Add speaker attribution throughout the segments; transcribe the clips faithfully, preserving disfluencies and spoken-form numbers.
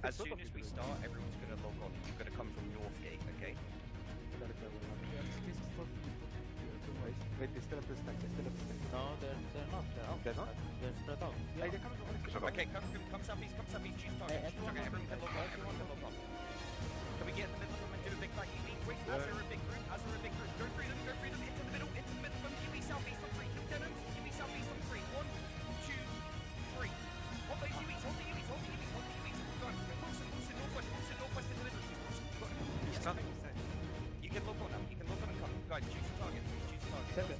Speaker 1: as soon as we start, everyone's gonna log on. You're gonna come from North Gate, okay?
Speaker 2: Wait, they're still up the stack, they're still up the stack.
Speaker 3: No, they're, they're not. They're out.
Speaker 2: They're not?
Speaker 3: They're spread out.
Speaker 2: Hey, they're coming from
Speaker 1: Okay, come, come, come southeast, come southeast, choose target,
Speaker 3: Hey,
Speaker 1: choose target, everyone can log on, everyone can log on. Can we get in the middle of them and do a big bang? You mean quick, as they're a big group, as they're a big group, go freedom, go freedom, into the middle, into the middle, from U E southeast on three, lieutenants, U E southeast on three, one, two, three. Hold those U Es, hold the U Es, hold the U Es, hold the U Es, guys, Wilson, Wilson, northwest, Wilson, northwest in the middle, yes, you can log on now, you can log on and come, guys, choose your target, choose your target,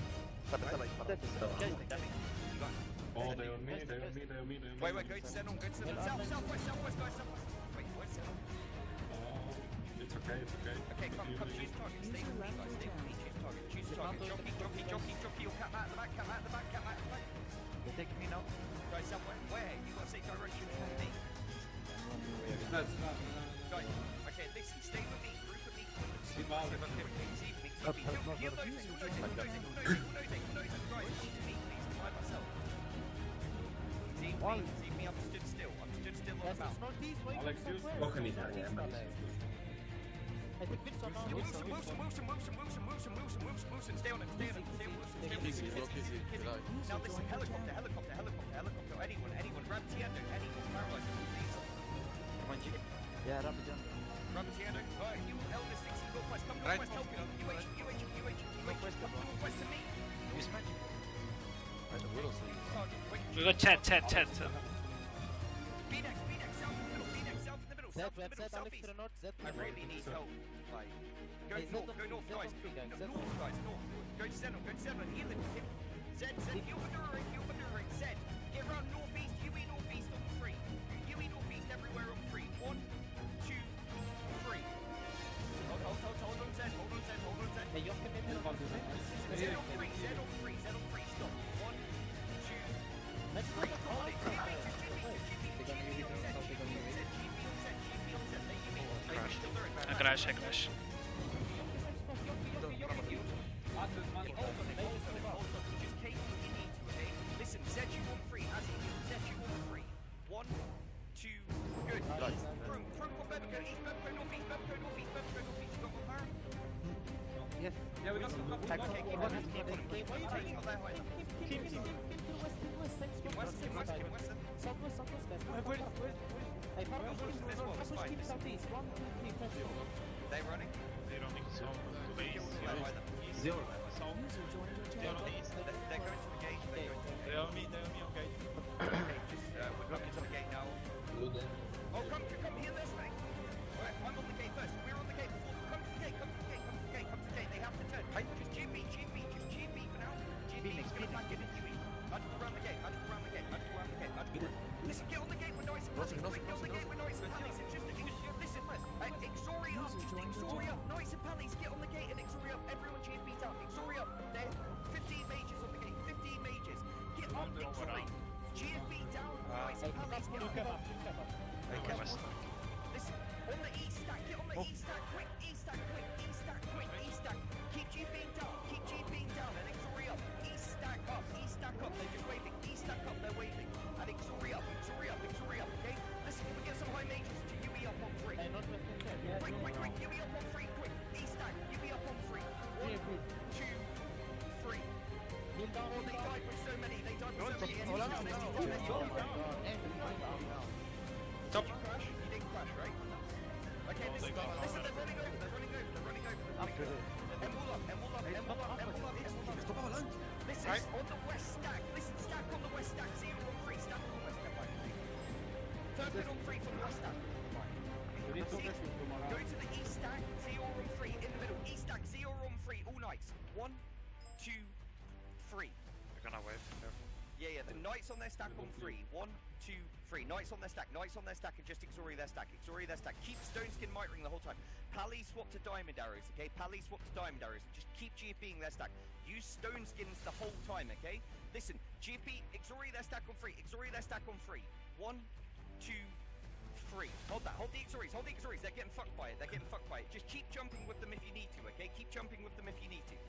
Speaker 4: Oh, they're on me, they're on me, they're on me, they're on me.
Speaker 1: Wait, wait, go to Zenon, go to Zenon, south, southwest, southwest, guys, southwest. Wait, where's Zenon?
Speaker 4: Oh, it's okay, it's okay.
Speaker 1: Okay, come, come, choose target, stay with me, guys, stay with me, choose target, choose target, jockey, jockey, jockey, jockey, you'll cap out at the back, cap out at the back, cap out at the back.
Speaker 3: They're taking me now.
Speaker 1: Guys, somewhere, where? You gotta say direction from me.
Speaker 4: That's not,
Speaker 1: Guys, okay, listen, stay with me, group of me,
Speaker 4: See, Mark.
Speaker 1: see me, see me, see me, heal those, who knows it, who knows it, who knows it, who knows it, who knows it, guys, see me, please, by myself. See me, see me, I'm stood still, I'm stood still on the mountain.
Speaker 3: Northeast, wait.
Speaker 4: Alex, use
Speaker 5: Welcome me down, yeah, man.
Speaker 3: I think Wilson now.
Speaker 1: Wilson, Wilson, Wilson, Wilson, Wilson, Wilson, Wilson, Wilson, Wilson, stay on it, stay on it, stay on Wilson, stay on Wilson,
Speaker 6: Easy, easy, easy.
Speaker 1: Now listen, helicopter, helicopter, helicopter, helicopter, anyone, anyone, grab Tiendo, anyone, paralyzed, please. Come on, G.
Speaker 3: Yeah, rapid jump.
Speaker 1: Grab Tiendo, alright, you Elvis, Dixie, northwest, come northwest, help me, U H, U H, U H, U H, come northwest to me. Use magic.
Speaker 6: Right, the Whittles leave.
Speaker 1: Target, quick.
Speaker 7: We got Ted, Ted, Ted.
Speaker 1: B-Dex, B-Dex, south in the middle, B-Dex, south in the middle,
Speaker 3: Zed,
Speaker 1: south in the
Speaker 3: Zed,
Speaker 1: middle,
Speaker 3: Zed, Alex to
Speaker 1: southeast.
Speaker 3: the north, Zed to
Speaker 1: I
Speaker 3: the north.
Speaker 1: really need help, like, go
Speaker 3: Hey,
Speaker 1: north,
Speaker 3: Zed
Speaker 1: go
Speaker 3: on-
Speaker 1: north,
Speaker 3: Zed
Speaker 1: guys,
Speaker 3: on three, guys,
Speaker 1: no,
Speaker 3: Zed on
Speaker 1: north,
Speaker 3: three.
Speaker 1: guys, north, go to Zenon, go to Zenon, heal him, hit Zed, Zed, heal for During, heal for During, Zed, get around northeast, U E northeast on three, U E northeast everywhere on three, one, two, three. Hold, hold, hold, hold on, Zed, hold on, Zed, hold on, Zed.
Speaker 3: Hey, you can maybe not.
Speaker 1: Zed on three, Zed on three, Zed on three, stop, one, two,
Speaker 3: Let's go.
Speaker 1: three, hold it, G B, G B,
Speaker 3: They're gonna use it on top, they're gonna use it.
Speaker 7: I crash, I crash.
Speaker 1: Listen, Zed you on free, as he is, Zed you on free. One, two, good. From, from Bebco east, Bebco northeast, Bebco northeast, Bebco northeast. You got one power?
Speaker 3: Yes.
Speaker 1: Yeah, we got some. Okay, keep on, keep on, keep on. Not that high.
Speaker 3: Keep it, keep it to the west, to the west, thanks.
Speaker 1: Keep west, keep west, keep west.
Speaker 3: Southwest, southwest, guys.
Speaker 1: Where's, where's,
Speaker 3: Hey, Park,
Speaker 1: Where's
Speaker 3: keep
Speaker 1: this one? It's
Speaker 3: north,
Speaker 1: fine.
Speaker 3: keep southeast. One, two, three, let's go.
Speaker 1: they running?
Speaker 7: They're running some base.
Speaker 5: Zero.
Speaker 1: They're going to the gate. They're going to the
Speaker 7: They are me, they are me, okay.
Speaker 1: Okay, just, uh, we're coming to the gate now. Oh, come, come here, this thing. Alright, I'm on the gate first. We're on the gate before. Come to the gate, come to the gate, come to the gate, come to the gate. They have to turn. Hey, just G B, G B, just G B for now. G B is going to back in at U E. I'd go around the gate, I'd go around the gate, I'd go around the gate, I'd go around. Listen, get on the gate with Noise and Palace. Quick, get on the gate with Noise and Palace. It's just, listen, uh, Exoria, just Exoria, Noise and Palace. Get on the gate and Exoria. Everyone G B down. Exoria, there. fifteen mages on the gate, fifteen mages. Get up, Exoria. G F B down, Noise and Palace. Get on the gate. Listen, on the east stack, get on the east stack, quick, east stack, quick, east stack, quick, east stack. Keep G being down, keep G being down, and Exoria up, east stack up, east stack up, they're just waving, east stack up, they're waving, and Exoria up, Exoria up, Exoria up, okay? Listen, can we get some high mages to U E up on three?
Speaker 3: Hey, not with him, yeah.
Speaker 1: Quick, quick, quick, U E up on three, quick, east stack, U E up on three. One, two, three.
Speaker 3: Heal down,
Speaker 1: Oh,
Speaker 3: heal
Speaker 1: they
Speaker 3: down.
Speaker 1: died with so many, they died with so many.
Speaker 3: Hold on,
Speaker 1: enemies.
Speaker 3: hold on,
Speaker 1: They died,
Speaker 3: hold
Speaker 1: they
Speaker 3: on.
Speaker 1: died.
Speaker 3: Everyone down now.
Speaker 1: Did you crash? You didn't crash, right? Okay, listen, listen, they're running over, they're running over, they're running over, they're running over. And wall up, and wall up, and wall up, and wall up, and wall up. Listen, on the west stack, listen, stack on the west stack, zero on three, stack on the west stack. Third mid on three from the west stack. Go to the east stack, zero on three, in the middle, east stack, zero on three, all nights. One, two, three.
Speaker 7: They're gonna wave.
Speaker 1: Yeah, yeah, the knights on their stack on three. One, two, three. Knights on their stack. Knights on their stack and just Exori their stack. Exori their stack. Keep Stone Skin Might Ring the whole time. Pally swap to Diamond Arrows, okay? Pally swap to Diamond Arrows. And just keep G F being their stack. Use Stone Skins the whole time, okay? Listen, G F P, Exori their stack on three. Exori their stack on three. One, two, three. Hold that. Hold the Exoris. Hold the Exoris. They're getting fucked by it. They're getting fucked by it. Just keep jumping with them if you need to, okay? Keep jumping with them if you need to.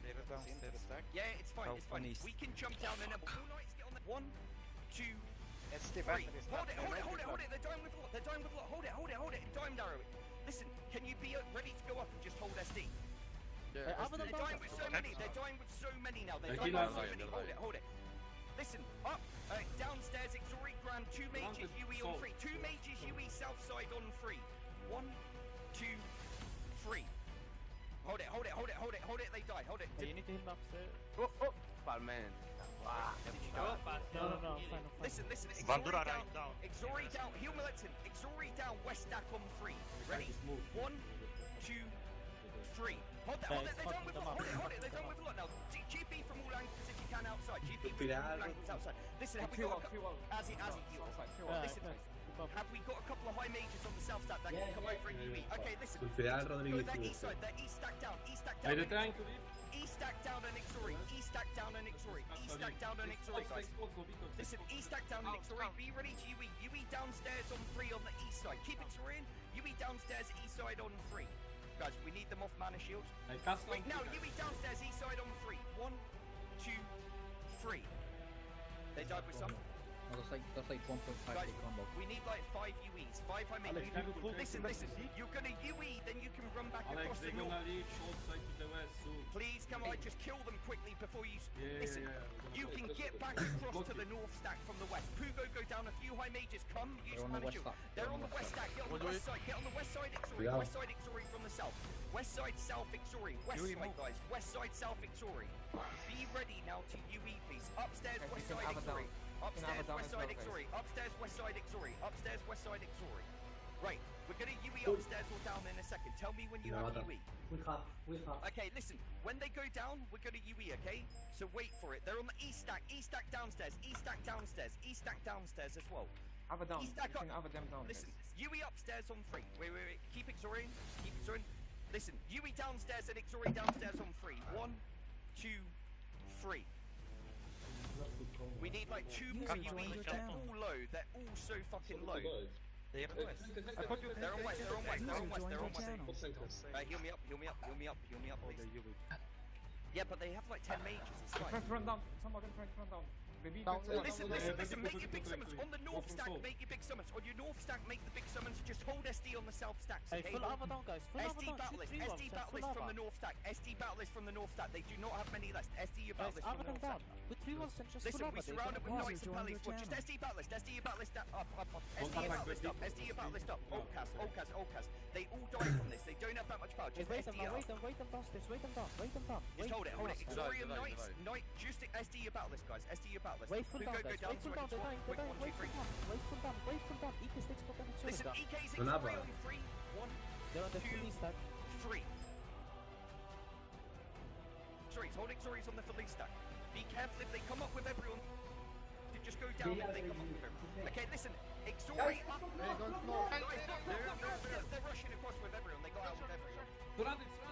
Speaker 1: Yeah, it's fine,
Speaker 2: How
Speaker 1: it's fine.
Speaker 2: funny is-
Speaker 1: We can jump down and then all knights get on the one, two,
Speaker 2: It's Steve
Speaker 1: Three.
Speaker 2: Anthony's
Speaker 1: Hold
Speaker 2: not-
Speaker 1: it, hold it,
Speaker 2: they're
Speaker 1: hold it,
Speaker 2: not
Speaker 1: hold it. They're dying with lot. They're dying with lot. Hold it, hold it, hold it. Dime arrow it. Listen, can you be uh, ready to go up and just hold S D?
Speaker 6: Yeah,
Speaker 3: Hey, other
Speaker 1: They're
Speaker 3: than
Speaker 1: dying with so many. They're dying with so many now. They're dying with so many. Hold it, hold it. Listen, up, uh, downstairs, Exori Grand, two mages, U E on three. Two mages, U E south side on three. One, two, three. Hold it, hold it, hold it, hold it, hold it. They die. Hold it.
Speaker 3: Hey, you need to heal him upstairs.
Speaker 2: Oh, oh, Batman. Wow.
Speaker 1: Did you do it?
Speaker 3: No, no, no, I'm fine, I'm fine.
Speaker 1: Listen, listen.
Speaker 7: Vandura
Speaker 1: Exori down.
Speaker 7: right down.
Speaker 1: Exori down. Heal Militant. Exori down. West stack on three. Ready? One, two, three. Hold that. Hold it. They're done with lot. Hold it. Hold it. They're done with a lot now. G- GP from all angles if you can outside. G P from all angles outside. Listen, have we got a couple? As he, as he heals.
Speaker 3: Yeah,
Speaker 1: Listen.
Speaker 3: nice.
Speaker 1: Have we got a couple of high mages on the south stack that can come over and U E? Okay, listen.
Speaker 5: Sulfidal
Speaker 1: Go
Speaker 5: Rodriguez.
Speaker 1: their east side. Their east stack down. East stack
Speaker 4: Hey,
Speaker 1: down.
Speaker 4: they're trying to leave.
Speaker 1: East stack down and Exori. East stack down and Exori. East stack down and Exori, guys. Listen, East stack down and Exori. Be ready to U E. U E downstairs on three on the east side. Keep Exori in. U E downstairs east side on three. Guys, we need them off mana shields.
Speaker 4: I cast
Speaker 1: Wait, now U E downstairs east side on three. One, two, three. They died with some.
Speaker 8: No, that's like that's like one point five
Speaker 1: Guys,
Speaker 8: combo.
Speaker 1: we need like five U Es. Five I mean.
Speaker 4: Alex,
Speaker 1: you-
Speaker 4: you will
Speaker 1: Listen,
Speaker 4: take
Speaker 1: listen. You're gonna U E, then you can run back
Speaker 4: Alex,
Speaker 1: across the
Speaker 4: they're
Speaker 1: north.
Speaker 4: gonna leave short side to the west soon.
Speaker 1: Please come on, just kill them quickly before you. s-
Speaker 4: Yeah,
Speaker 1: Listen,
Speaker 4: yeah, yeah.
Speaker 1: you can get back across to the north stack from the west. Pugo go down a few high mages. Come, use
Speaker 8: They're on the
Speaker 1: mana
Speaker 8: west
Speaker 1: shield.
Speaker 8: stack.
Speaker 1: They're on the west stack. Get on the west side. Get on the west side. Exori.
Speaker 5: Yeah.
Speaker 1: West side Exori from the south. West side south Exori. West
Speaker 2: Yui,
Speaker 1: side
Speaker 2: move.
Speaker 1: guys. West side south Exori. Be ready now to U E, please. Upstairs
Speaker 2: Okay,
Speaker 1: west
Speaker 2: you can
Speaker 1: side
Speaker 2: have it down.
Speaker 1: Exori.
Speaker 2: You can have
Speaker 1: Upstairs
Speaker 2: it down
Speaker 1: west
Speaker 2: as
Speaker 1: side
Speaker 2: well, guys.
Speaker 1: Exori. Upstairs west side Exori. Upstairs west side Exori. Right, we're gonna U E
Speaker 5: Cool.
Speaker 1: upstairs or down in a second. Tell me when you
Speaker 5: Yeah,
Speaker 1: have
Speaker 5: done.
Speaker 1: U E.
Speaker 8: We have, we have.
Speaker 1: Okay, listen. When they go down, we're gonna U E, okay? So wait for it. They're on the east stack. East stack downstairs. East stack downstairs. East stack downstairs as well.
Speaker 2: Have it down.
Speaker 1: East stack
Speaker 2: You can
Speaker 1: up.
Speaker 2: have them down.
Speaker 1: Listen,
Speaker 2: guys.
Speaker 1: U E upstairs on three. Wait, wait, wait. Keep Exori in. Keep Exori in. Listen, U E downstairs and Exori downstairs on three. One, two, three. We need like two more U Es. They're all low. They're all so fucking low.
Speaker 6: They have a west.
Speaker 2: I thought you
Speaker 1: They're on west. They're on west. They're on west. They're on west.
Speaker 6: West.
Speaker 1: Uh, heal me up. Heal me up. Heal me up. Heal me up, please. Yeah, but they have like ten mages. It's
Speaker 2: Try
Speaker 1: fine.
Speaker 2: to run down. Some of them trying to run down. Maybe you
Speaker 8: Down,
Speaker 2: can
Speaker 8: down,
Speaker 1: Listen,
Speaker 8: down,
Speaker 1: listen,
Speaker 4: down,
Speaker 1: listen,
Speaker 4: down,
Speaker 1: make your
Speaker 4: down,
Speaker 1: big
Speaker 4: down,
Speaker 1: summons.
Speaker 4: down,
Speaker 1: On the
Speaker 4: down,
Speaker 1: north
Speaker 4: down,
Speaker 1: stack,
Speaker 4: down.
Speaker 1: make your big summons. On your north stack, make the big summons. Just hold S D on the south stacks,
Speaker 3: Hey,
Speaker 1: okay?
Speaker 3: full armor down, guys. Full
Speaker 1: S
Speaker 3: armor
Speaker 1: D
Speaker 3: down.
Speaker 1: Battlist,
Speaker 3: Shoot three
Speaker 1: S
Speaker 3: ones,
Speaker 1: D
Speaker 3: uh,
Speaker 1: Battlist
Speaker 3: full
Speaker 1: from the
Speaker 3: armor.
Speaker 1: north stack, S D Battlist from the north stack. They do not have many left. S D your
Speaker 3: Guys,
Speaker 1: Battlist
Speaker 3: armor
Speaker 1: from the
Speaker 3: them
Speaker 1: north
Speaker 3: down.
Speaker 1: stack.
Speaker 3: With three ones and just
Speaker 1: Listen,
Speaker 3: full
Speaker 1: we
Speaker 3: armor.
Speaker 1: surround it with Knights and Pallies. Watch, just S D Battlist, S D your Battlist up, up, up, up. S D your Battlist up, S D your Battlist up. Olcas, Olcas, Olcas. They all die from this. They don't have that much power.
Speaker 3: Hey,
Speaker 1: Just
Speaker 3: wait
Speaker 1: S
Speaker 3: them
Speaker 1: D
Speaker 3: down,
Speaker 1: up.
Speaker 3: wait them, wait them downstairs, wait them down, wait them down.
Speaker 1: Just hold it, hold it.
Speaker 3: Wait,
Speaker 1: Exorium
Speaker 6: Divide,
Speaker 1: Knights,
Speaker 6: divide.
Speaker 1: Knight, just S D your Battlist, guys. S D your Battlist.
Speaker 3: Wait full
Speaker 1: Pugo
Speaker 3: down,
Speaker 1: go
Speaker 3: guys.
Speaker 1: down
Speaker 3: Wait full
Speaker 1: to
Speaker 3: down, they're dying, they're
Speaker 1: quick
Speaker 3: dying.
Speaker 1: one, two,
Speaker 3: Wait full
Speaker 1: three.
Speaker 3: down, wait full down, wait full down. Eat the sticks, put them in
Speaker 1: Listen,
Speaker 3: down.
Speaker 1: E K's
Speaker 5: Sonaba.
Speaker 1: Exorium on three. One,
Speaker 3: They're on the
Speaker 1: two,
Speaker 3: full east stack.
Speaker 1: three. Exories, hold Exories on the police stack. Be careful if they come up with everyone. To just go down if they come up with everyone. Okay, listen, Exori up. Guys, stop, stop, stop, stop, stop. They're rushing across with everyone. They got out with everyone.
Speaker 4: Durant, it's